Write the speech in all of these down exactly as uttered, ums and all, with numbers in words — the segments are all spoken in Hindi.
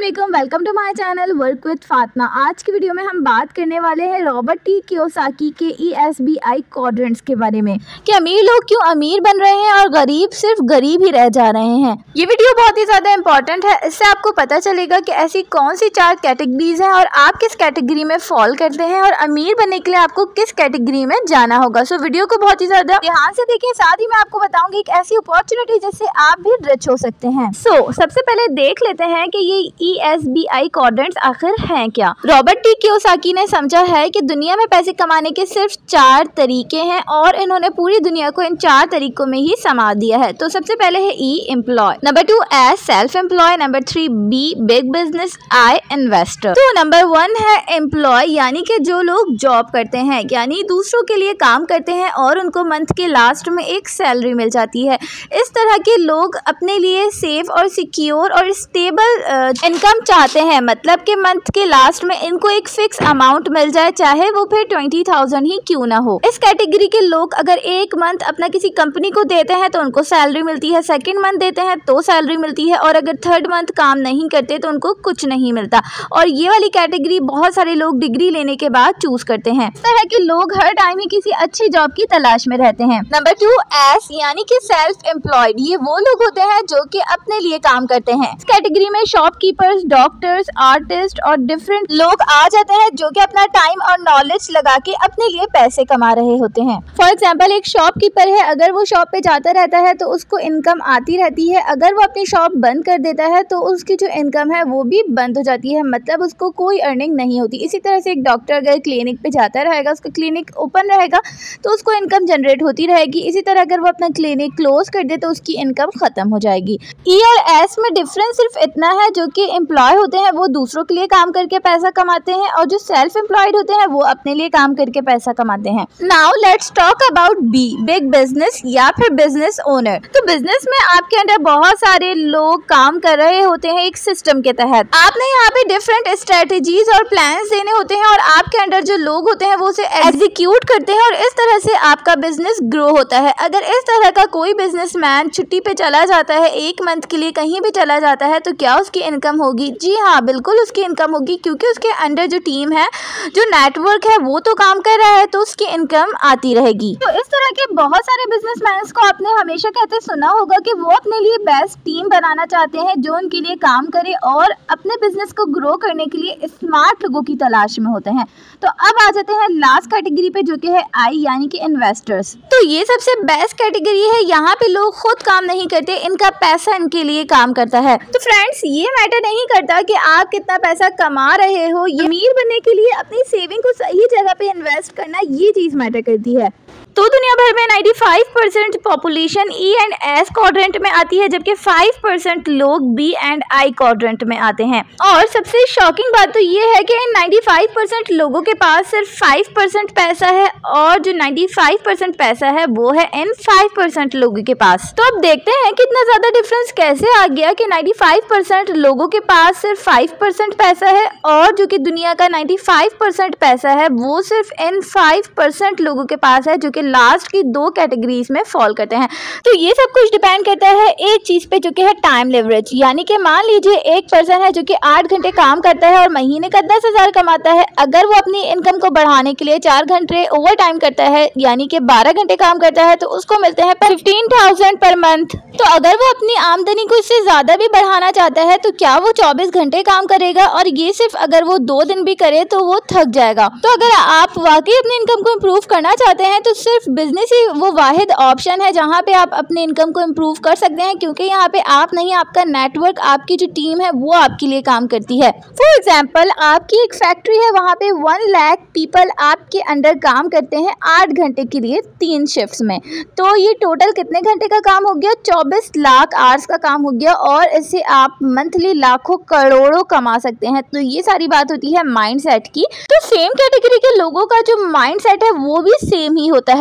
अस्सलामुअलैकुम, welcome to my channel work with Fatima. आज की वीडियो में हम बात करने वाले हैं रॉबर्ट टी कियोसाकी के E S B I quadrants के बारे में कि अमीर लोग क्यों अमीर बन रहे हैं और गरीब सिर्फ गरीब ही रह जा रहे हैं। ये वीडियो बहुत ही ज़्यादा इंपॉर्टेंट है। इससे आपको पता चलेगा कि ऐसी कौन सी चार कैटेगरीज हैं और आप किस कैटेगरी में फॉल करते हैं और अमीर बनने के लिए आपको किस कैटेगरी में जाना होगा। सो वीडियो को बहुत ही ज़्यादा ध्यान से देखिए। साथ ही मैं आपको बताऊंगी एक ऐसी अपॉर्चुनिटी जिससे आप भी रिच हो सकते हैं। सो so, सबसे पहले देख लेते हैं कि ये E S B I quadrants आखिर हैं क्या। रॉबर्ट टी कियोसाकी ने समझा है कि दुनिया में पैसे कमाने के सिर्फ चार तरीके हैं और इन्होंने पूरी दुनिया को इन चार तरीकों में ही समा दिया है। तो सबसे पहले है E employ, number two S self employ, number three B big business, I investor. तो नंबर वन है एम्प्लॉय, यानी कि जो लोग जॉब करते हैं, यानी दूसरों के लिए काम करते हैं और उनको मंथ के लास्ट में एक सैलरी मिल जाती है। इस तरह के लोग अपने लिए सेफ और सिक्योर और स्टेबल इनकम चाहते हैं, मतलब कि मंथ के लास्ट में इनको एक फिक्स अमाउंट मिल जाए, चाहे वो फिर ट्वेंटी थाउजेंड ही क्यों ना हो। इस कैटेगरी के लोग अगर एक मंथ अपना किसी कंपनी को देते हैं तो उनको सैलरी मिलती है, सेकंड मंथ देते हैं तो सैलरी मिलती है और अगर थर्ड मंथ काम नहीं करते तो उनको कुछ नहीं मिलता। और ये वाली कैटेगरी बहुत सारे लोग डिग्री लेने के बाद चूज करते हैं। इस तरह के लोग हर टाइम ही किसी अच्छी जॉब की तलाश में रहते हैं। नंबर टू एस यानी कि सेल्फ एम्प्लॉयड, ये वो लोग होते हैं जो कि अपने लिए काम करते हैं। इस कैटेगरी में शॉपकीपर्स, डॉक्टर्स, आर्टिस्ट और डिफरेंट लोग आ जाते हैं जो कि अपना टाइम और नॉलेज लगा के अपने लिए पैसे कमा रहे होते हैं। फॉर एग्जाम्पल एक शॉपकीपर है, अगर वो शॉप पे जाता रहता है तो उसको इनकम आती रहती है। अगर वो अपनी शॉप बंद कर देता है तो उसकी जो इनकम है वो भी बंद हो जाती है, मतलब उसको कोई अर्निंग नहीं होती। इसी तरह से एक डॉक्टर अगर क्लिनिक पे जाता रहेगा, उसका क्लिनिक ओपन रहेगा तो उसको इनकम जनरेट होती रहेगी। इसी तरह अगर वो अपना क्लिनिक क्लोज कर दे तो उसकी इनकम खत्म हो जाएगी। ई और एस में डिफरेंस सिर्फ इतना है, जो कि एम्प्लॉय होते हैं वो दूसरों के लिए काम करके पैसा कमाते हैं और जो सेल्फ एम्प्लॉयड होते हैं वो अपने लिए काम करके पैसा कमाते हैं। Now let's talk about B big business या फिर बिजनेस ओनर। तो बिजनेस में आपके अंदर बहुत सारे लोग काम कर रहे होते हैं एक सिस्टम के तहत। आपने यहाँ पे डिफरेंट स्ट्रेटेजीज और प्लान्स देने होते हैं और आपके अंदर जो लोग होते हैं वो उसे एग्जीक्यूट करते हैं और इस तरह से आपका बिजनेस ग्रो होता है। अगर इस तरह का कोई बिजनेसमैन छुट्टी पे चला जाता है, एक मंथ के लिए कहीं भी चला जाता है, तो क्या उसकी इनकम होगी? जी हाँ, बिल्कुल उसकी इनकम होगी, क्योंकि उसके अंडर जो टीम है, जो नेटवर्क है, वो तो काम कर रहा है, तो उसकी इनकम आती रहेगी। तो इस तरह के बहुत सारे बिजनेसमैन को आपने हमेशा कहते सुना होगा कि वो अपने लिए बेस्ट टीम बनाना चाहते हैं जो उनके लिए काम करे और अपने बिजनेस को ग्रो करने के लिए स्मार्ट लोगों की तलाश में होते हैं। तो अब आ जाते हैं लास्ट कैटेगरी पे, जो कि है आई यानी कि इन्वेस्टर्स। तो ये सबसे बेस्ट कैटेगरी है। यहाँ पे लोग खुद काम नहीं करते, इनका पैसा इनके लिए काम करता है। तो फ्रेंड्स, ये मैटर नहीं करता कि आप कितना पैसा कमा रहे हो, ये अमीर बनने के लिए अपनी सेविंग को सही जगह पे इन्वेस्ट करना, ये चीज मैटर करती है। तो दुनिया भर में पचानवे percent population E and S quadrant में आती है, जबकि पाँच परसेंट लोग बी एंड आई क्वाड्रेंट में आते हैं। और सबसे शॉकिंग बात तो ये है कि इन पचानवे परसेंट लोगों के पास सिर्फ पाँच परसेंट पैसा है और जो पचानवे परसेंट पैसा है वो है इन पाँच परसेंट लोगों के पास। तो अब देखते हैं कितना ज्यादा डिफरेंस कैसे आ गया कि पचानवे परसेंट लोगों के पास सिर्फ पाँच परसेंट पैसा है और जो कि दुनिया का पचानवे परसेंट पैसा है वो सिर्फ इन पाँच परसेंट लोगों के पास है, जो कि लास्ट की दो कैटेगरीज में फॉल करते हैं। तो ये सब कुछ डिपेंड करता है एक चीज पे, जो कि है टाइम लेवरेज। यानी कि मान लीजिए एक पर्सन है जो कि आठ घंटे काम करता है और महीने का दस हजार कमाता है। अगर वो अपनी इनकम को बढ़ाने के लिए चार घंटे ओवर टाइम करता है, यानी कि बारह घंटे काम करता है, तो उसको मिलते हैं फिफ्टीन थाउजेंड पर मंथ। तो अगर वो अपनी आमदनी को इससे ज्यादा भी बढ़ाना चाहता है तो क्या वो चौबीस घंटे काम करेगा? और ये सिर्फ अगर वो दो दिन भी करे तो वो थक जाएगा। तो अगर आप वाकई अपनी इनकम को इम्प्रूव करना चाहते हैं तो सिर्फ बिजनेस ही वो वाहिद ऑप्शन है जहां पे आप अपने इनकम को इम्प्रूव कर सकते हैं, क्योंकि यहाँ पे आप नहीं, आपका नेटवर्क, आपकी जो टीम है वो आपके लिए काम करती है। फॉर एग्जांपल आपकी एक फैक्ट्री है, वहां पे वन लाख पीपल आपके अंडर काम करते हैं आठ घंटे के लिए तीन शिफ्ट्स में। तो ये टोटल कितने घंटे का काम हो गया? चौबीस लाख आवर्स का काम हो गया और इससे आप मंथली लाखों करोड़ों कमा सकते हैं। तो ये सारी बात होती है माइंड सेट की। तो सेम कैटेगरी के लोगों का जो माइंड सेट है वो भी सेम ही होता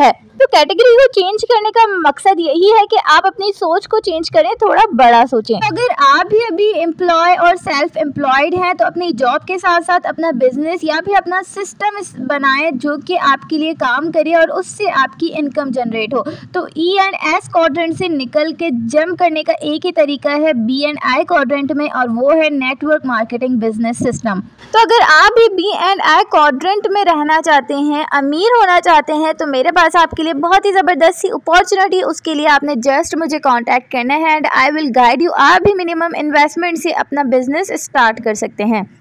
है। तो कैटेगरी को चेंज करने का मकसद यही है कि आप अपनी सोच को चेंज करें, थोड़ा बड़ा सोचें। तो अगर आप भी अभी एम्प्लॉय और सेल्फ एम्प्लॉयड हैं तो अपनी जॉब के साथ साथ अपना बिजनेस या फिर अपना सिस्टम बनाएं जो कि आपके लिए काम करे और उससे आपकी इनकम जनरेट हो। तो ई एंड एस क्वाड्रेंट से निकल के जंप करने का एक ही तरीका है बी एंड आई क्वाड्रेंट में, और वो है नेटवर्क मार्केटिंग बिजनेस सिस्टम। तो अगर आप भी बी एंड आई क्वाड्रेंट में रहना चाहते हैं, अमीर होना चाहते हैं, तो मेरे पास आपके लिए बहुत ही ज़बरदस्त सी अपॉर्चुनिटी। उसके लिए आपने जस्ट मुझे कांटेक्ट करना है and I will guide you. आप भी मिनिमम इन्वेस्टमेंट से अपना बिजनेस स्टार्ट कर सकते हैं।